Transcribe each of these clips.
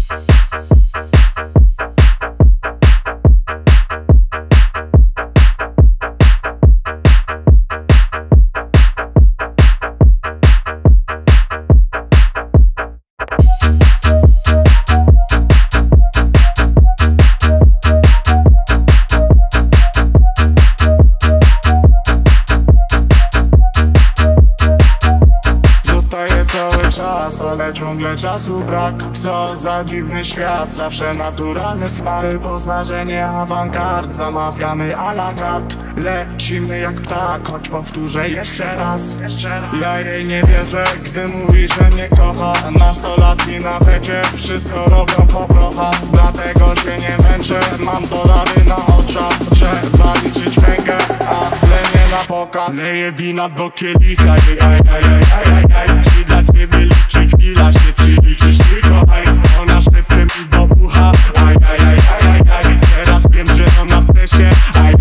Cały czas, ale ciągle czasu brak. Co za dziwny świat, zawsze naturalne smary. Poznarzenie awangard, zamawiamy a la carte. Lecimy jak ptak, choć powtórzę jeszcze raz. Ja jej nie wierzę, gdy mówi, że mnie kocha. Nastolatki na wiekie wszystko robią po prochach. Dlatego się nie męczę, mam dolary na oczach. Trzeba liczyć pękę, ale nie na pokaz. Leję wina do kielicha, czy dla ciebie liczy chwila się, czy liczysz tylko hajs? Ona szepcze mi do ucha, teraz wiem, że ona chce się,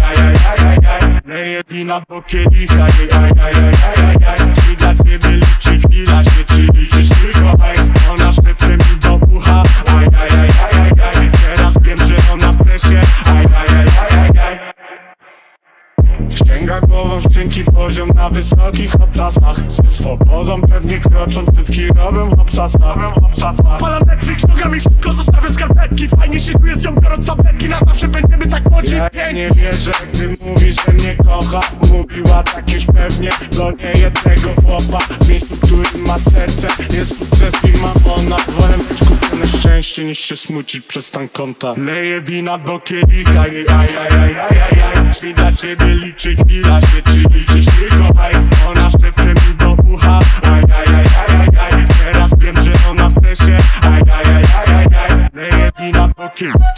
leję wina do kielicha, czy dla ciebie liczy chwila się, czy liczysz tylko hajs? Ona szepcze mi do ucha, teraz wiem, że ona chce się, Ścięga głową szczęki poziom na wysokich obcasach. Ze swobodą pewnie krocząc cycki robią obsasa. Palam Netflix, nogami wszystko zostawię skarpetki. Fajnie się czuję z nią biorąc tabletki. Na zawsze będziemy tak młodzi. Ja nie wierzę, gdy mówi, że mnie kocha. Mówiła tak już pewnie do niejednego chłopa. W miejscu, którym ma serce jest sukces i mamona. Wolę mieć kupione szczęście niż się smucić przez stan konta. Leję wina do kielicha, czy dla ciebie liczy chwila się, czy liczysz tylko hajs? Ona szepcze mi do ucha, teraz wiem, że ona chce się, leję wina do kielicha.